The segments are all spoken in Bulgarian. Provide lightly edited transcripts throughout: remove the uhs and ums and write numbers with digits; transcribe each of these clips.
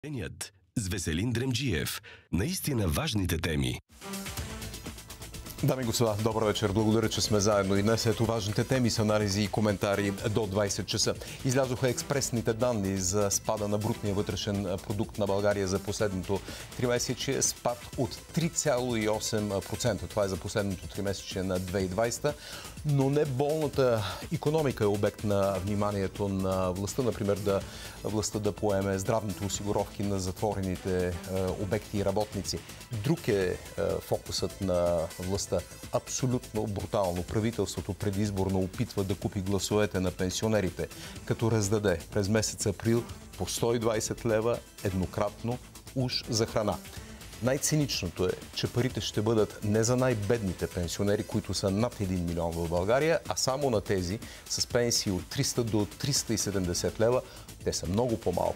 Денят с Веселин Дремджиев. Наистина важните теми. Дами и господа, добър вечер. Благодаря, че сме заедно и днес. Ето важните теми с анализи и коментари до 20 часа. Излязоха експресните данни за спада на брутния вътрешен продукт на България за последното тримесечие. Спад от 3,8%. Това е за последното тримесечие на 2020. Но не болната икономика е обект на вниманието на властта. Например, властта да поеме здравните осигуровки на затворените обекти и работници. Друг е фокусът на властта. Абсолютно брутално. Правителството предизборно опитва да купи гласовете на пенсионерите, като раздаде през месец април по 120 лева еднократно уж за храна. Най-циничното е, че парите ще бъдат не за най-бедните пенсионери, които са над 1 милион в България, а само на тези с пенсии от 300 до 370 лева. Те са много по-малко,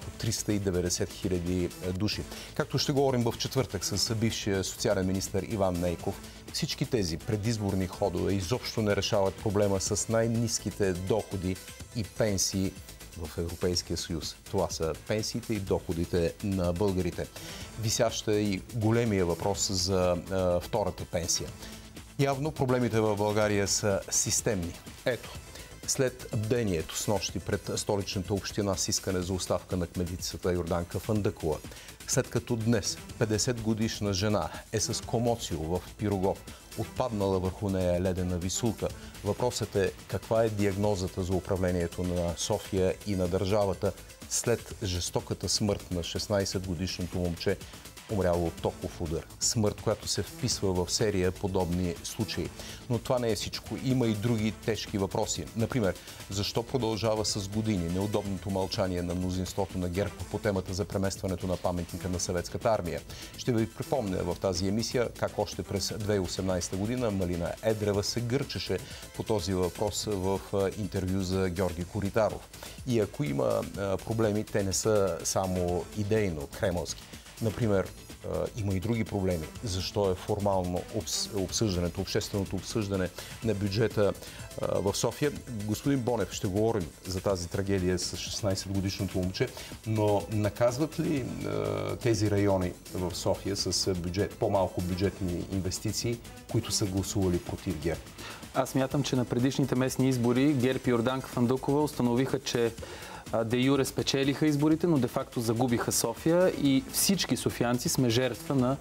390 хиляди души. Както ще говорим в четвъртък с бившия социален министър Иван Нейков, всички тези предизборни ходове изобщо не решават проблема с най-ниските доходи и пенсии в Европейския съюз. Това са пенсиите и доходите на българите. Висящ е и големия въпрос за втората пенсия. Явно проблемите в България са системни. Ето, след бдението с нощи пред столичната община с искане за оставка на кметицата Йорданка Фандъкова, след като днес 50-годишна жена е с комоцио в Пирогов, отпаднала върху нея ледена висулка. Въпросът е каква е диагнозата за управлението на София и на държавата след жестоката смърт на 16-годишното момче, умряло от токов удар. Смърт, която се вписва в серия подобни случаи. Но това не е всичко. Има и други тежки въпроси. Например, защо продължава с години неудобното мълчание на мнозинството на ГЕРБ по темата за преместването на паметника на Съветската армия? Ще ви припомня в тази емисия как още през 2018 година Малина Едрева се гърчеше по този въпрос в интервю за Георги Коритаров. И ако има проблеми, те не са само идейно кремълски. Например, има и други проблеми. Защо е формално обсъждането, общественото обсъждане на бюджета в София? Господин Бонев, ще говорим за тази трагедия с 16-годишното момче, но наказват ли тези райони в София с по-малко бюджетни инвестиции, които са гласували против ГЕРБ? Аз мятам, че на предишните местни избори ГЕРБ и Йорданка Фандъкова установиха, че де юре спечелиха изборите, но де-факто загубиха София и всички софиянци сме жертва на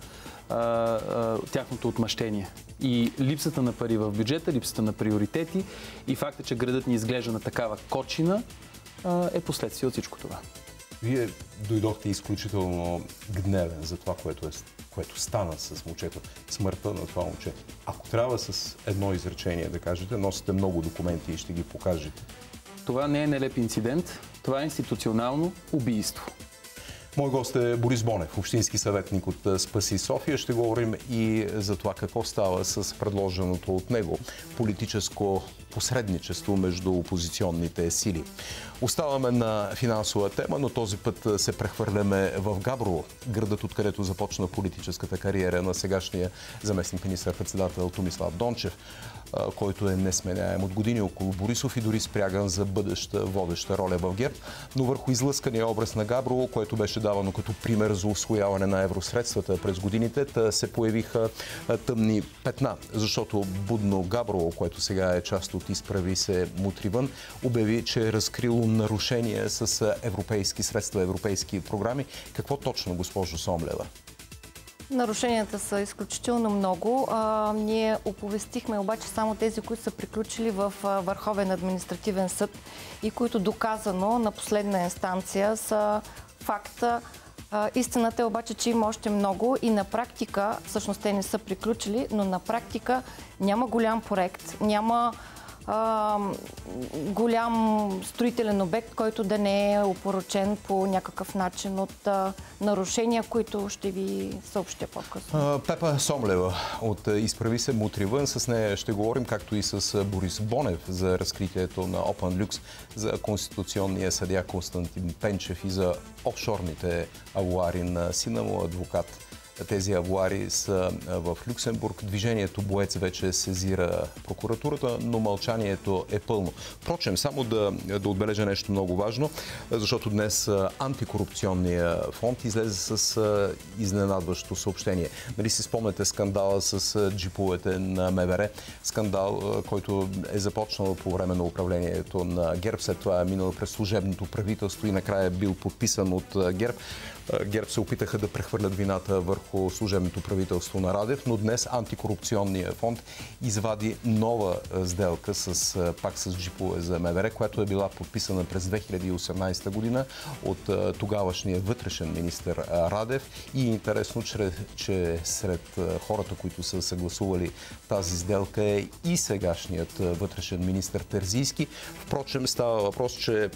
тяхното отмъщение. И липсата на пари в бюджета, липсата на приоритети и факта, че градът ни изглежда на такава кочина, е последствие от всичко това. Вие дойдохте изключително гневен за това, което стана с момчето, смъртта на това момче. Ако трябва с едно изречение да кажете, носите много документи и ще ги покажете. Това не е нелеп инцидент, това е институционално убийство. Мой гост е Борис Бонев, общински съветник от Спаси София. Ще говорим и за това какво става с предложеното от него политическо посредничество между опозиционните сили. Оставаме на финансова тема, но този път се прехвърляме в Габрово, градът, откъдето започна политическата кариера на сегашния заместник министър-председател Томислав Дончев, който е несменяем от години около Борисов и дори спряган за бъдеща водеща роля в ГЕРБ. Но върху излъскания образ на Габрово, което беше давано като пример за усвояване на евросредствата през годините, се появиха тъмни петна, защото Будно Габрово, което сега е част от Изправи се мутри вън, обяви, че е разкрило нарушения с европейски средства, европейски програми. Какво точно, госпожо Сомлева? Нарушенията са изключително много. Ние оповестихме обаче само тези, които са приключили в Върховен административен съд и които доказано на последна инстанция са факта. Истината е обаче, че има още много и на практика, всъщност те не са приключили, но на практика няма голям проект, няма голям строителен обект, който да не е опорочен по някакъв начин от нарушения, които ще ви съобщя по-късно. Пепа Сомлева от Изправи се мутри вън. С нея ще говорим, както и с Борис Бонев, за разкритието на Open Lux, за конституционния съдия Константин Пенчев и за офшорните авуари на сина му, адвокат тези авуари са в Люксембург. Движението Боец вече сезира прокуратурата, но мълчанието е пълно. Впрочем, само да отбележа нещо много важно, защото днес антикорупционния фонд излезе с изненадващо съобщение. Нали си спомняте скандала с джиповете на МВР? Скандал, който е започнал по време на управлението на ГЕРБ, след това е минал през служебното правителство и накрая е бил подписан от ГЕРБ. ГЕРБ се опитаха да прехвърлят вината върху служебното правителство на Радев, но днес антикорупционния фонд извади нова сделка пак с джипове за МВР, която е била подписана през 2018 година от тогавашния вътрешен министър Радев. И интересно, че сред хората, които са съгласували тази сделка, е и сегашният вътрешен министър Терзийски. Впрочем, става въпрос, че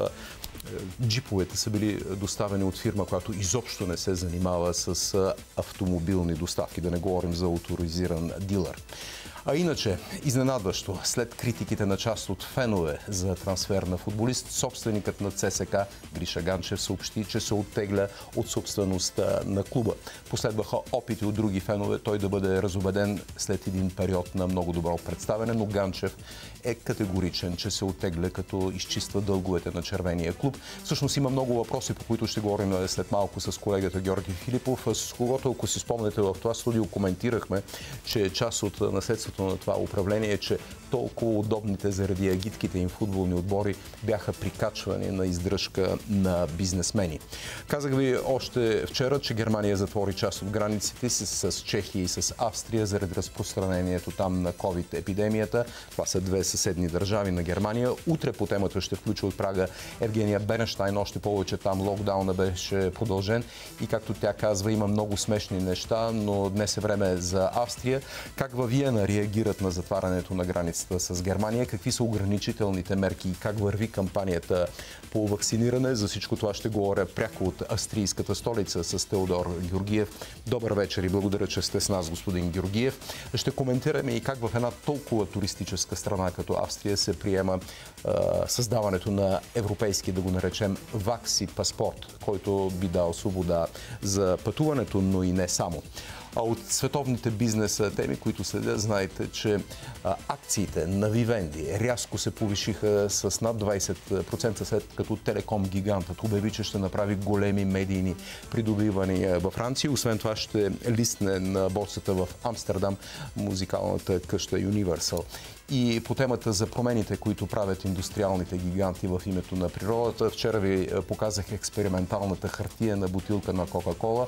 джиповете са били доставени от фирма, която изобщо не се занимава с автомобилни доставки, да не говорим за оторизиран дилър. А иначе, изненадващо, след критиките на част от фенове за трансфер на футболист, собственикът на ЦСК Гриша Ганчев съобщи, че се оттегля от собствеността на клуба. Последваха опити от други фенове той да бъде разубеден след един период на много добро представяне, но Ганчев е категоричен, че се оттегля, като изчиства дълговете на червения клуб. Всъщност има много въпроси, по които ще говорим след малко с колегата Георги Филипов, с когото, ако си спомняте, в това студио коментирахме, че част от наследството на това управление е, че толкова удобните заради агитките им футболни отбори бяха прикачвани на издръжка на бизнесмени. Казах ви още вчера, че Германия затвори част от границите си с Чехия и с Австрия заради разпространението там на COVID-епидемията. Това са две съседни държави на Германия. Утре по темата ще включи от Прага Евгения Бернщайн, още повече там локдауна беше продължен и както тя казва, има много смешни неща, но днес е време за Австрия. Как във Виена реагират на затварянето на границата с Германия, какви са ограничителните мерки и как върви кампанията по вакциниране. За всичко това ще говоря пряко от австрийската столица с Теодор Георгиев. Добър вечер и благодаря, че сте с нас, господин Георгиев. Ще коментираме и как в една толкова туристическа страна като Австрия се приема създаването на европейски, да го наречем, вакси паспорт, който би дал свобода за пътуването, но и не само. А от световните бизнес теми, които следят, знаете, че акциите на Вивенди рязко се повишиха с над 20%, след като телеком гигантът обяви, че ще направи големи медийни придобивания във Франция. Освен това ще листне на борсата в Амстердам музикалната къща Universal. И по темата за промените, които правят индустриалните гиганти в името на природата, вчера ви показах експерименталната хартиена бутилка на Кока-Кола.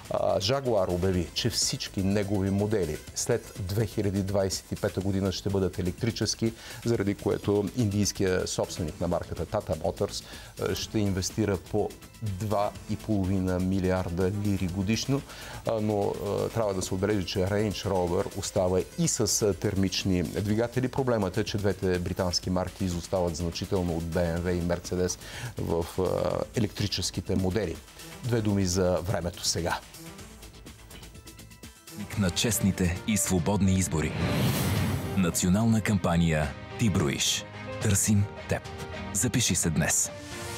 Жагуар обяви, че всички негови модели след 2025 година ще бъдат електрически, заради което индийският собственик на марката Tata Motors ще инвестира по 2,5 милиарда лири годишно, но трябва да се отбележи, че Range Rover остава и с термични двигатели. Проблемът е, че двете британски марки изостават значително от BMW и Mercedes в електрическите модели. Две думи за времето сега. На честните и свободни избори. Национална кампания Ти броиш. Търсим теб. Запиши се днес.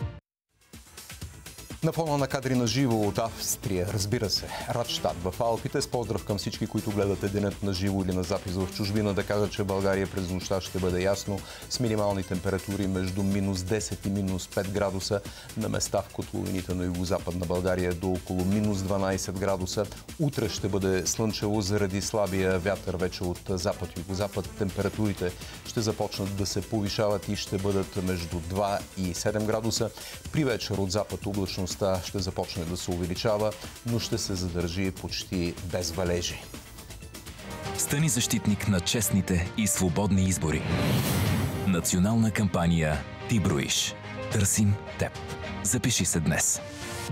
На фона на кадри на живо от Австрия, разбира се, Радштат в Алпите. С поздрав към всички, които гледате денят на живо или на запис в чужбина, да кажа, че България през нощта ще бъде ясно с минимални температури между минус 10 и минус 5 градуса. На места в котловините на югозападна България до около минус 12 градуса. Утре ще бъде слънчево заради слабия вятър вече от запад-югозапад. Температурите ще започнат да се повишават и ще бъдат между 2 и 7 градуса. При вечер от запад облачност ще започне да се увеличава, но ще се задържи почти без валежи. Стани защитник на честните и свободни избори. Национална кампания Ти броиш. Търсим теб. Запиши се днес.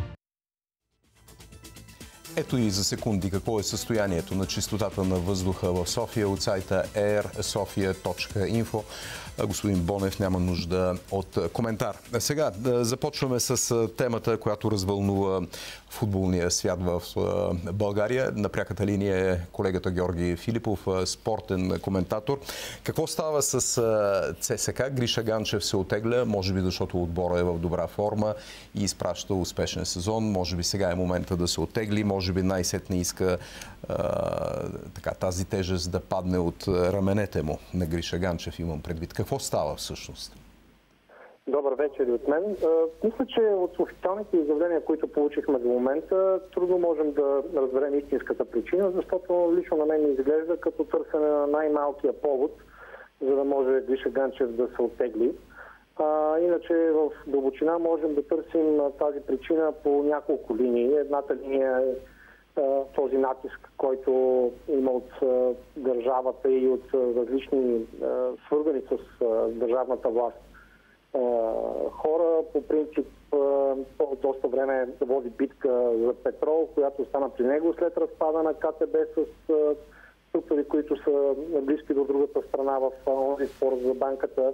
Ето и за секунди какво е състоянието на чистотата на въздуха в София от сайта airsofia.info. Господин Бонев няма нужда от коментар. Сега започваме с темата, която развълнува футболния свят в България. На пряката линия е колегата Георги Филипов, спортен коментатор. Какво става с ЦСКА? Гриша Ганчев се отегля, може би защото отбора е в добра форма и изпраща успешен сезон. Може би сега е момента да се оттегли, може би най-сетне иска тази тежест да падне от раменете му на Гриша Ганчев, имам предвид. Какво става всъщност? Добър вечер и от мен. Мисля, че от официалните изявления, които получихме до момента, трудно можем да разберем истинската причина, защото лично на мен изглежда като търсене на най-малкия повод, за да може Гриша Ганчев да се оттегли. Иначе в дълбочина можем да търсим тази причина по няколко линии. Едната линия е този натиск, който има от държавата и от различни свързани с държавната власт хора. По принцип доста време води битка за петрол, която остана при него след разпада на КТБ с структури, които са близки до другата страна в този спор за банката.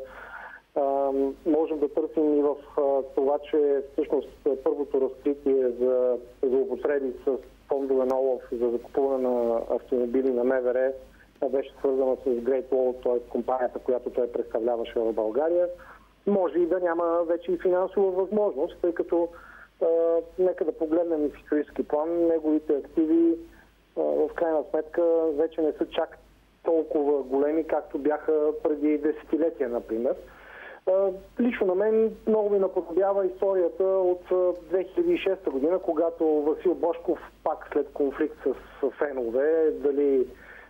Можем да търсим и в това, че всъщност първото разкритие за злоупотреби с фондове на ОЛАФ за закупуване на автомобили на МВР беше свързана с Great Wall, т.е. компанията, която той представляваше в България. Може и да няма вече и финансова възможност, тъй като нека да погледнем в исторически план, неговите активи в крайна сметка вече не са чак толкова големи, както бяха преди десетилетия, например. Лично на мен много ми наподобява историята от 2006 година, когато Васил Божков, пак след конфликт с фенове, дали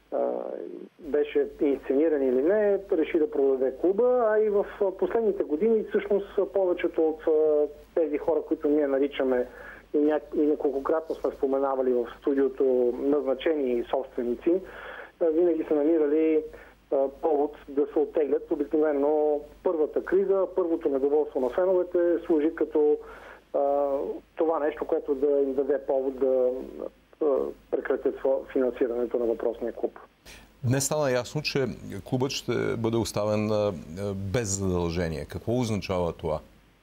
беше инсцениран или не, реши да продаде клуба, а и в последните години всъщност повечето от тези хора, които ние наричаме и неколкократно сме споменавали в студиото назначени собственици, винаги са намирали повод да се оттеглят. Обикновено първата криза, първото недоволство на феновете служи като това нещо, което да им даде повод да прекратят финансирането на въпросния клуб. Днес стана ясно, че клубът ще бъде оставен без задължение. Какво означава това?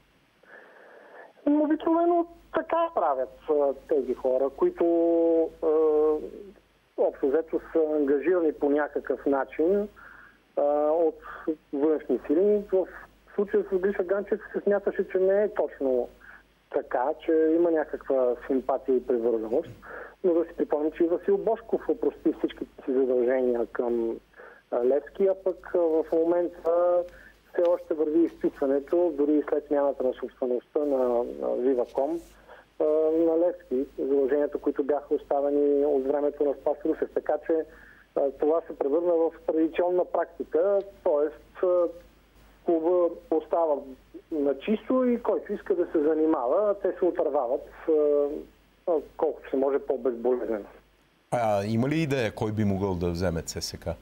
Обикновено така правят тези хора, които общо взето са ангажирани по някакъв начин от външни сили. В случая с Гриша Ганчев се смяташе, че не е точно така, че има някаква симпатия и привързаност. Но да си припомня, че и Васил Божков опрости всичките си задължения към Левски, а пък в момента все още върви изписването, дори и след смяната на собствеността на Viva.com на Левски, задълженията, които бяха оставени от времето на Спас Русев. Така че това се превърна в традиционна практика, т.е. клуба остава на чисто и който иска да се занимава, те се отървават колкото се може по-безболезнено. Има ли идея кой би могъл да вземе ЦСКА?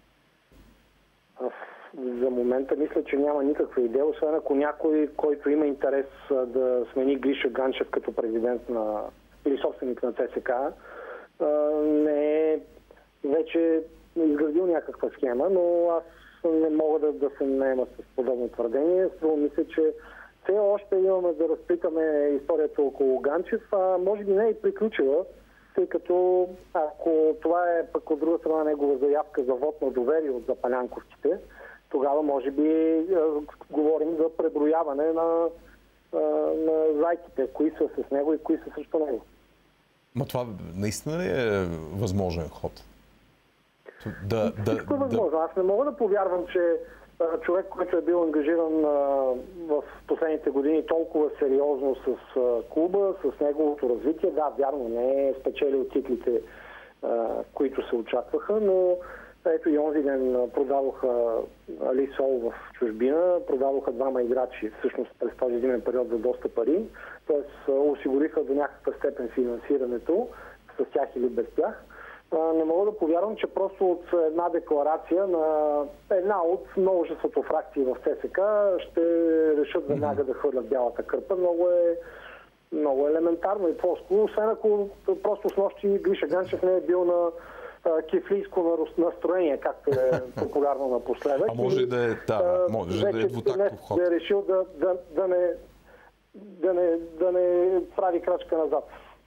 За момента мисля, че няма никаква идея, освен ако някой, който има интерес да смени Гриша Ганчев като президент или собственик на ЦСКА, не е вече изградил някаква схема, но аз не мога да се наема с подобно твърдение. Струва мисля, че все още имаме да разпитаме историята около Ганчев, а може би не е приключила, тъй като ако това е пък от друга страна негова заявка за вод на доверие от запалянковците, тогава може би говорим за преброяване на зайките, кои са с него и кои са срещу него. Но това наистина ли е възможен ход? Всичко е възможно. Аз не мога да повярвам, че човек, който е бил ангажиран в последните години толкова сериозно с клуба, с неговото развитие, да, вярно, не е спечелил титлите, които се очакваха, но ето и онзи ден продадоха Али Сол в чужбина, продадоха двама играчи всъщност през този зимен период за доста пари, т.е. осигуриха до някаква степен финансирането с тях или без тях. Не мога да повярвам, че просто от една декларация на една от множеството фракции в ЦСКА ще решат веднага да хвърлят бялата кърпа. Много елементарно и просто, освен ако просто с нощи Гриша Ганчев не е бил на кифлийско настроение, както е популярно напоследък. А може да е, двутактов ход. Да е решил да не прави крачка назад.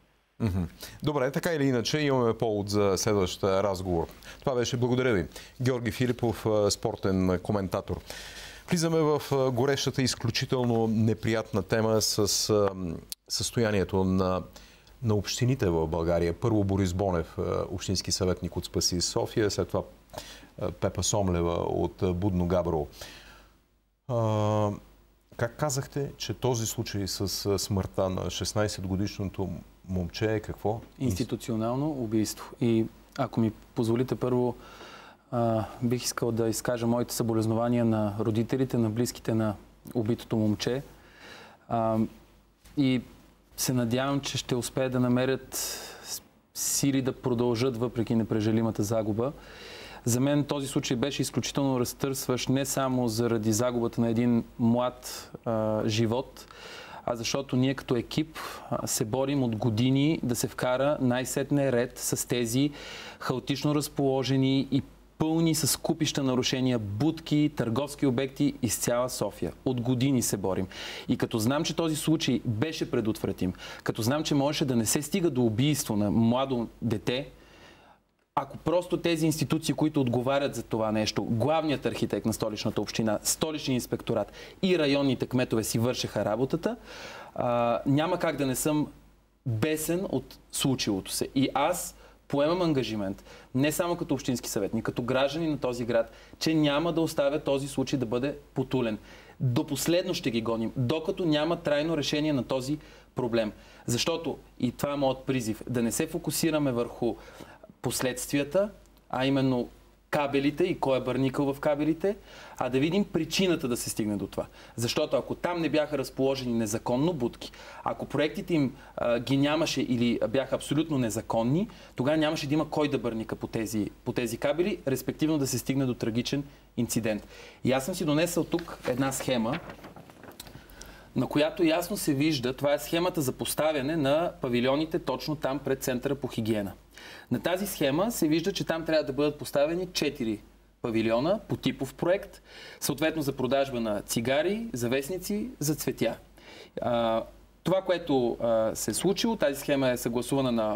Добре, така или иначе имаме повод за следващ разговор. Това беше, благодаря ви, Георги Филипов, спортен коментатор. Влизаме в горещата, изключително неприятна тема с състоянието на общините в България. Първо Борис Бонев, общински съветник от Спаси София, след това Пепа Сомлева от Будно Габрово. Как казахте, че този случай с смъртта на 16-годишното момче е какво? Институционално убийство. И ако ми позволите, първо бих искал да изкажа моите съболезнования на родителите, на близките на убитото момче. И се надявам, че ще успеят да намерят сили да продължат въпреки непрежалимата загуба. За мен този случай беше изключително разтърсващ не само заради загубата на един млад живот, а защото ние като екип се борим от години да се вкара най-сетне ред с тези хаотично разположени и пълни с купища нарушения будки, търговски обекти из цяла София. От години се борим. И като знам, че този случай беше предотвратим, като знам, че можеше да не се стига до убийство на младо дете, ако просто тези институции, които отговарят за това нещо, главният архитект на Столичната община, Столичния инспекторат и районните кметове си вършеха работата, няма как да не съм бесен от случилото се. И аз поемам ангажимент, не само като общински съветник, като граждани на този град, че няма да оставя този случай да бъде потулен. До последно ще ги гоним, докато няма трайно решение на този проблем. Защото, и това е моят призив, да не се фокусираме върху последствията, а именно кабелите и кой е бърникал в кабелите, а да видим причината да се стигне до това. Защото ако там не бяха разположени незаконно будки, ако проектите им ги нямаше или бяха абсолютно незаконни, тогава нямаше да има кой да бърника по тези кабели, респективно да се стигне до трагичен инцидент. И аз съм си донесъл тук една схема, на която ясно се вижда, това е схемата за поставяне на павилионите точно там пред Центъра по хигиена. На тази схема се вижда, че там трябва да бъдат поставени 4 павилиона по типов проект, съответно за продажба на цигари, за вестници, за цветя. Това, което се е случило, тази схема е съгласувана на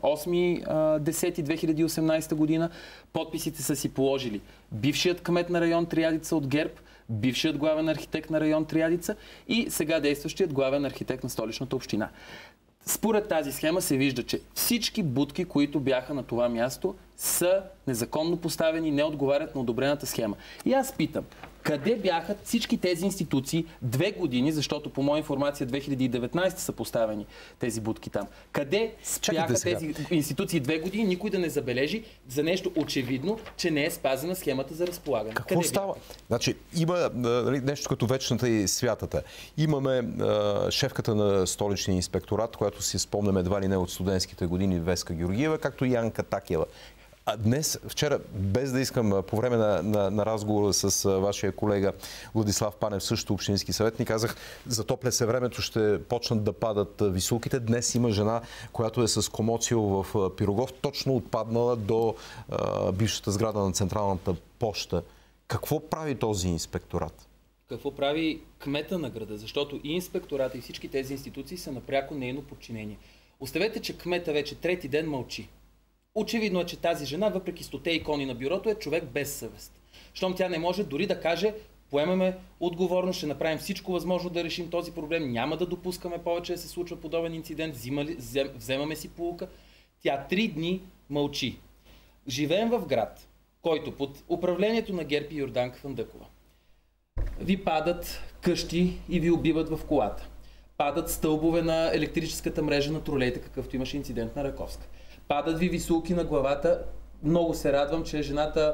8.10.2018 година. Подписите са си положили бившият кмет на район Триадица от ГЕРБ, бившият главен архитект на район Триадица и сега действащият главен архитект на Столичната община. Според тази схема се вижда, че всички будки, които бяха на това място, са незаконно поставени, не отговарят на одобрената схема. И аз питам, къде бяха всички тези институции 2 години, защото по моя информация 2019 са поставени тези будки там. Къде бяха тези институции 2 години, никой да не забележи за нещо очевидно, че не е спазена схемата за разполагане? Какво става? Значи, има нещо като вечната и святата. Имаме шефката на Столичния инспекторат, която си спомняме едва ли не от студентските години, Веска Георгиева, както и Янка Такева. А днес, вчера, без да искам по време на разговора с вашия колега Владислав Панев, също общински съветник, казах, затопля се времето, ще почнат да падат висулките. Днес има жена, която е с комоцио в Пирогов, точно отпаднала до бившата сграда на Централната поща. Какво прави този инспекторат? Какво прави кмета на града? Защото и инспектората, и всички тези институции са напряко нейно подчинение. Оставете, че кмета вече трети ден мълчи. Очевидно е, че тази жена, въпреки 100 икони на бюрото, е човек без съвест. Щом тя не може дори да каже, поемаме отговорност, ще направим всичко възможно да решим този проблем, няма да допускаме повече да се случва подобен инцидент, вземаме си поука. Тя 3 дни мълчи. Живеем в град, който под управлението на ГЕРБ и Йорданка Фандъкова ви падат къщи и ви убиват в колата. Падат стълбове на електрическата мрежа на тролейите, какъвто имаше инцидент на Раковска. Падат ви висулки на главата. Много се радвам, че жената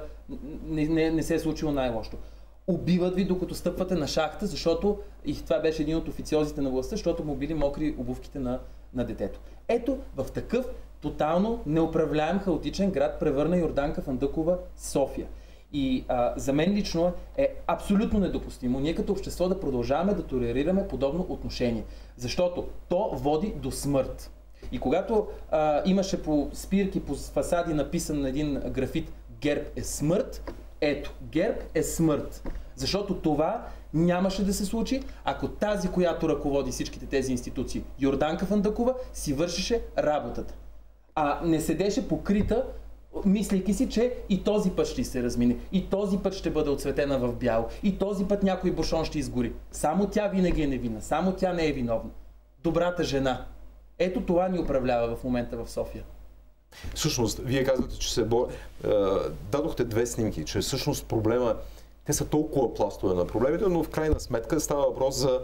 не се е случило най-лошото. Убиват ви, докато стъпвате на шахта, защото, и това беше един от официозите на властта, защото му били мокри обувките на детето. Ето, в такъв тотално неуправляем хаотичен град превърна Йорданка Фандъкова София. И за мен лично е абсолютно недопустимо ние като общество да продължаваме да толерираме подобно отношение. Защото то води до смърт. И когато имаше по спирки, по фасади написан на един графит "ГЕРБ е смърт", ето, ГЕРБ е смърт. Защото това нямаше да се случи, ако тази, която ръководи всичките тези институции, Йорданка Фандъкова, си вършеше работата. А не седеше покрита, мислейки си, че и този път ще се размине, и този път ще бъде отцветена в бяло, и този път някой бушон ще изгори. Само тя винаги е невинна, само тя не е виновна. Добрата жена. Ето това ни управлява в момента в София. Всъщност, вие казвате, че дадохте две снимки, че всъщност проблема, те са толкова пластове на проблемите, но в крайна сметка става въпрос за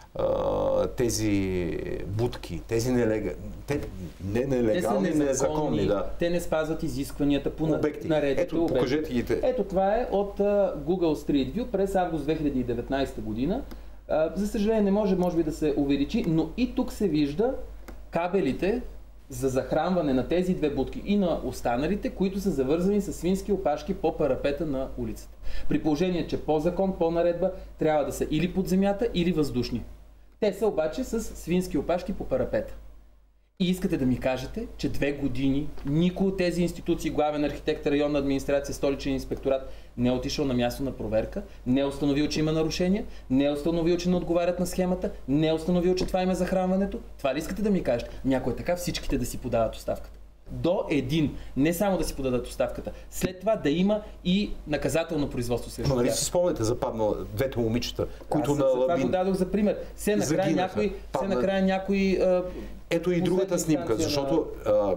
тези будки, тези нелегални, незаконни. Да. Те не спазват изискванията по наредите. Ето, покажете ги те. Ето това е от Google Street View през август 2019 година. За съжаление не може би да се увеличи, но и тук се вижда кабелите за захранване на тези две будки и на останалите, които са завързани с свински опашки по парапета на улицата. При положение, че по закон, по наредба, трябва да са или под земята, или въздушни. Те са обаче с свински опашки по парапета. И искате да ми кажете, че 2 години никой от тези институции, главен архитект, районна администрация, столичен инспекторат, не е отишъл на място на проверка, не е установил, че има нарушения, не е установил, че не отговарят на схемата, не е установил, че това има захранването. Това ли искате да ми кажете? Някой е така, всичките да си подават оставката. До един. Не само да си подадат оставката. След това да има и наказателно производство срещу тях. Нали си спомняте за двете момичета, които на това го дадох за пример. Все накрая някой ето и другата снимка, защото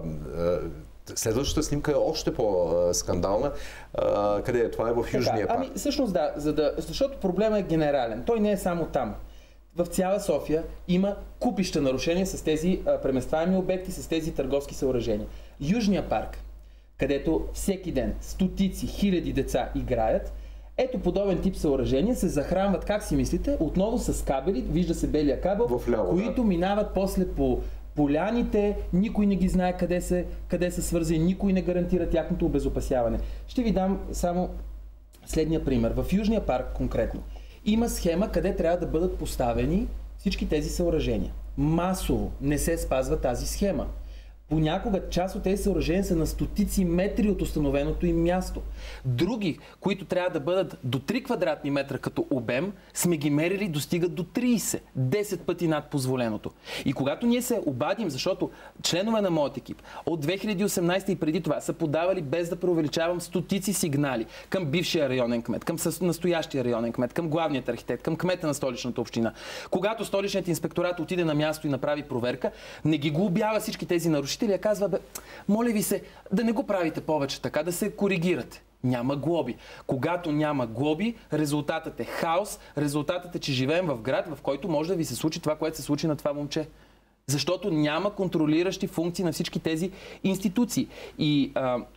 следващата снимка е още по-скандална. Къде е? Това е в Южния парк. Всъщност да, защото проблема е генерален. Той не е само там. В цяла София има купища нарушения с тези преместваеми обекти, с тези търговски съоръжения. Южния парк, където всеки ден стотици, хиляди деца играят, ето подобен тип съоръжения се захранват, как си мислите, отново с кабели, вижда се белия кабел, които минават после по поляните, никой не ги знае къде са свързани, никой не гарантира тяхното обезопасяване. Ще ви дам само следния пример. В Южния парк конкретно има схема, къде трябва да бъдат поставени всички тези съоръжения. Масово не се спазва тази схема. Понякога част от тези съоръжения са на стотици метри от установеното им място. Други, които трябва да бъдат до 3 квадратни метра като обем, сме ги мерили, достигат до 30, 10 пъти над позволеното. И когато ние се обадим, защото членове на моят екип от 2018 и преди това са подавали, без да преувеличавам, стотици сигнали към бившия районен кмет, към настоящия районен кмет, към главният архитект, към кмета на столичната община. Когато столичният инспекторат отиде на място и направи проверка, не ги глобява всички тези нарушители, а казва, моля ви се, да не го правите повече така, да се коригирате. Няма глоби. Когато няма глоби, резултатът е хаос, резултатът е, че живеем в град, в който може да ви се случи това, което се случи на това момче. Защото няма контролиращи функции на всички тези институции. И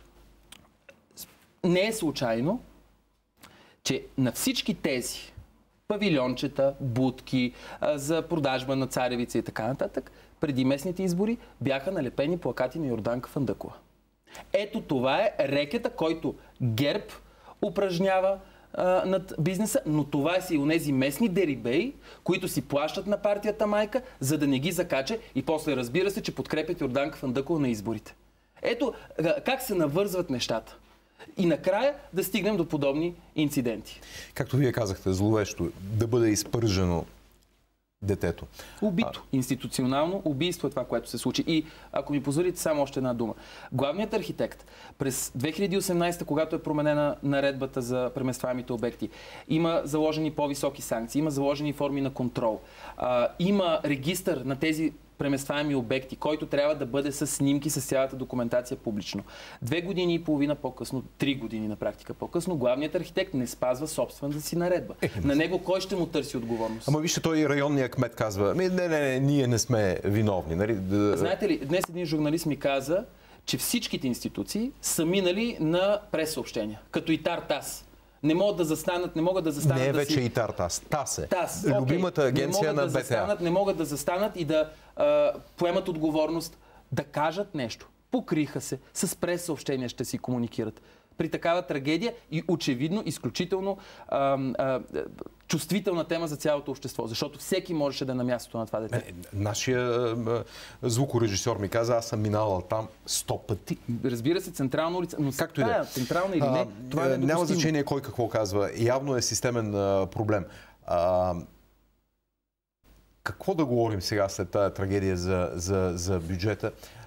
не е случайно, че на всички тези павилиончета, будки, за продажба на царевица и така нататък, преди местните избори бяха налепени плакати на Йорданка Фандъкова. Ето това е рекета, който ГЕРБ упражнява над бизнеса, но това са и онези местни дерибеи, които си плащат на партията майка, за да не ги закача и после разбира се, че подкрепят Йорданка Фандъкова на изборите. Ето как се навързват нещата. И накрая да стигнем до подобни инциденти. Както вие казахте, зловещо, да бъде изпържено детето. Убито. Институционално убийство е това, което се случи. И ако ми позволите само още една дума. Главният архитект през 2018, когато е променена наредбата за преместваемите обекти, има заложени по-високи санкции, има заложени форми на контрол, има регистър на тези преместваеми обекти, който трябва да бъде с снимки, с цялата документация публично. 2 години и половина по-късно, 3 години на практика по-късно, главният архитект не спазва собствената си наредба. На него кой ще му търси отговорност? Ама вижте, той районният кмет казва, не, ние не сме виновни. Нали? Знаете ли, днес един журналист ми каза, че всичките институции са минали на прес-съобщения, като и ТАС. Не могат да застанат, Не е вече и ТАС е. Любимата агенция на БТА. Не могат да застанат и да поемат отговорност, да кажат нещо. Покриха се, с прес-съобщения ще си комуникират. При такава трагедия и очевидно изключително чувствителна тема за цялото общество, защото всеки можеше да е на мястото на това дете. Нашия звукорежисьор ми каза, аз съм минала там 100 пъти. Разбира се, централна улица, но както и да е. Централна или не, това е недопустимо. Няма значение кой какво казва. Явно е системен проблем. Какво да говорим сега след тази трагедия за бюджета?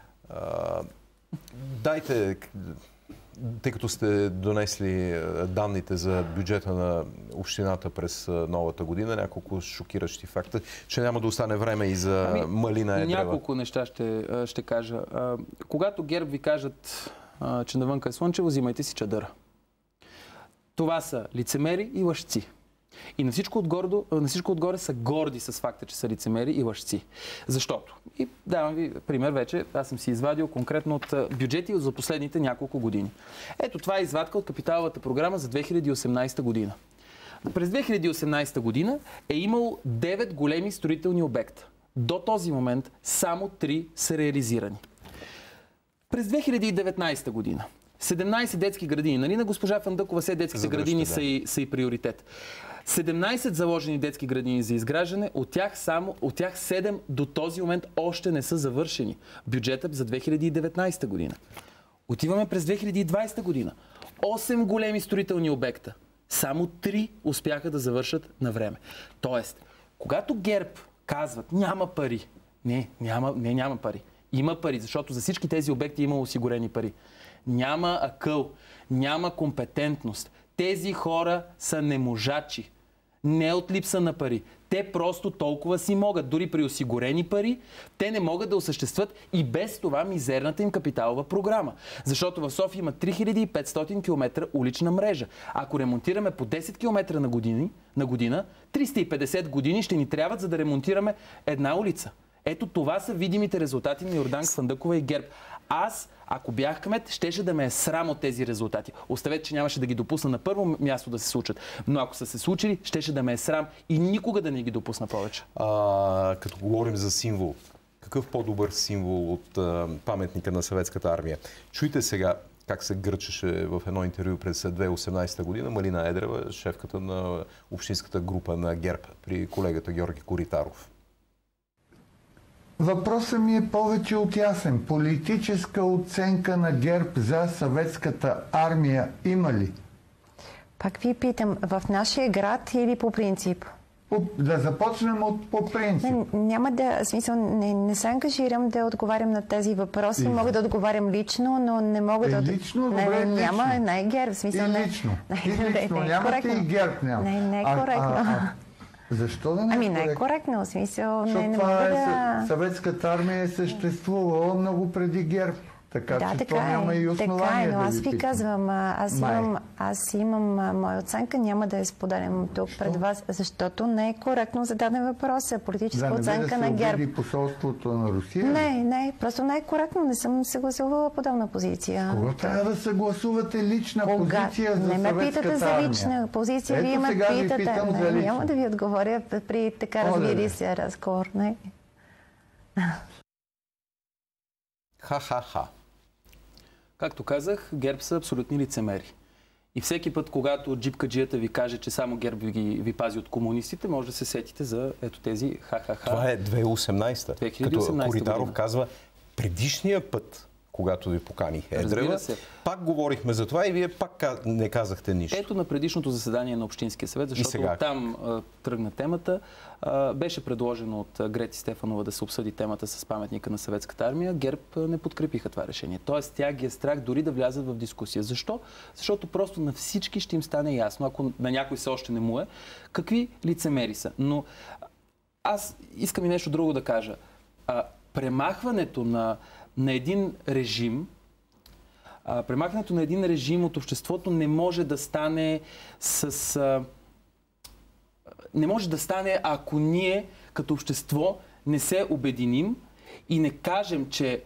Дайте, тъй като сте донесли данните за бюджета на общината през новата година, няколко шокиращи факта, че няма да остане време и за малина едрева. Няколко неща ще кажа. Когато ГЕРБ ви кажат, че навънка е слънчево, взимайте си чадъра. Това са лицемери и лъжци. И на всичко отгоре са горди с факта, че са лицемери и лъжци. Защото, и давам ви пример вече, аз съм си извадил конкретно от бюджети за последните няколко години. Ето това е извадка от капиталовата програма за 2018 година. През 2018 година е имало 9 големи строителни обекта. До този момент само 3 са реализирани. През 2019 година 17 детски градини. Нали на госпожа Фандъкова все детските градини са и приоритет. 17 заложени детски градини за изграждане, от тях 7 до този момент още не са завършени. Бюджетът за 2019 година. Отиваме през 2020 година. 8 големи строителни обекта. Само 3 успяха да завършат на време. Тоест, когато ГЕРБ казват няма пари, няма пари. Има пари, защото за всички тези обекти има осигурени пари. Няма акъл, няма компетентност. Тези хора са неможачи. Не от липса на пари. Те просто толкова си могат. Дори при осигурени пари, те не могат да осъществят и без това мизерната им капиталова програма. Защото в София има 3500 км улична мрежа. Ако ремонтираме по 10 км на година, 350 години ще ни трябват, за да ремонтираме една улица. Ето това са видимите резултати на Йорданка Фандъкова и ГЕРБ. Аз, ако бях кмет, щеше да ме е срам от тези резултати. Оставете, че нямаше да ги допусна на първо място да се случат. Но ако са се случили, щеше да ме е срам и никога да не ги допусна повече. Като говорим за символ, какъв по-добър символ от паметника на Съветската армия? Чуйте сега как се гърчеше в едно интервю през 2018 година Малина Едрева, шефката на общинската група на ГЕРБ при колегата Георги Коритаров. Въпросът ми е повече от ясен. Политическа оценка на ГЕРБ за Съветската армия има ли? Пак ви питам, в нашия град или по принцип? Да започнем по принцип. Няма да, в смисъл, не се ангажирам да отговарям на тези въпроси. Мога да отговарям лично, но не мога да... Лично? Добре, няма, не е ГЕРБ. В смисъл, и лично. Нямате и ГЕРБ няма. Не е коректно. Защо да не е не е коректно, в смисъл, не мога да... Съветската армия е съществувала много преди ГЕРБ. Така че то няма и основание така е, но да аз ви казвам, аз имам моя оценка, няма да я споделям тук пред вас, защото не е коректно зададен въпрос. Политическа оценка на ГЕРБ. Да не би да се посолството на Русия? Не, просто не е коректно, не съм съгласувала подобна позиция. Кога трябва да съгласувате лична позиция за Съветската армия? Не ме питате за лична позиция, вие ме питате. Няма да ви отговоря при така развили се разговор. Ха-ха-ха. Както казах, ГЕРБ са абсолютни лицемери. И всеки път, когато джипкаджията ви каже, че само ГЕРБ ви пази от комунистите, може да се сетите за ето тези ха-ха-ха. Това е 2018-та. Като Коритаров казва, предишния път, когато ви поканих Едрева, пак говорихме за това и вие пак не казахте нищо. Ето на предишното заседание на Общинския съвет, защото там тръгна темата. Беше предложено от Грети Стефанова да се обсъди темата с паметника на Съветската армия. ГЕРБ не подкрепиха това решение. Тоест, тя ги е страх дори да влязат в дискусия. Защо? Защото просто на всички ще им стане ясно, ако на някой все още не му е, какви лицемери са. Но аз искам и нещо друго да кажа. Премахването на един режим, от обществото не може да стане не може да стане, ако ние като общество не се обединим и не кажем, че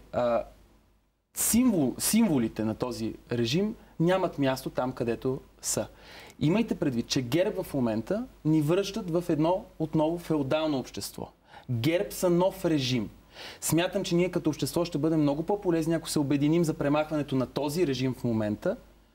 символите на този режим нямат място там, където са. Имайте предвид, че ГЕРБ в момента ни връщат в едно отново феодално общество. ГЕРБ са нов режим. Смятам, че ние като общество ще бъдем много по-полезни, ако се обединим за премахването на този режим в момента,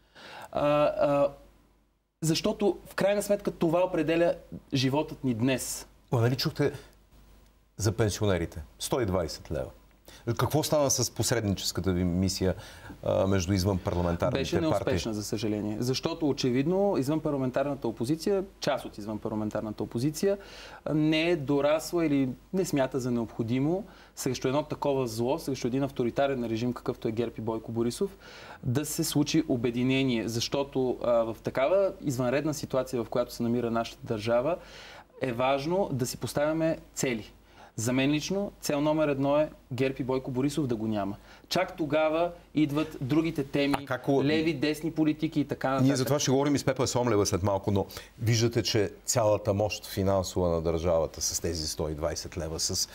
защото в крайна сметка това определя животът ни днес. Нали чухте за пенсионерите? 120 лева. Какво стана с посредническата ви мисия между извънпарламентарните партии? Беше неуспешна, за съжаление. Защото очевидно извънпарламентарната опозиция, част от извънпарламентарната опозиция, не е дорасла или не смята за необходимо срещу едно такова зло, срещу един авторитарен режим, какъвто е ГЕРБ и Бойко Борисов, да се случи обединение. Защото в такава извънредна ситуация, в която се намира нашата държава, е важно да си поставяме цели. За мен лично цел номер 1 е ГЕРБ и Бойко Борисов да го няма. Чак тогава идват другите теми, леви, десни политики и така нататък. Ние за това ще говорим и с Пепа Сомлева след малко, но виждате, че цялата мощ финансова на държавата с тези 120 лева, с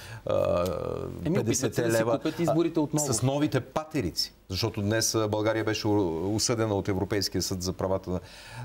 50 лева, с новите патерици. Защото днес България беше осъдена от Европейския съд за правата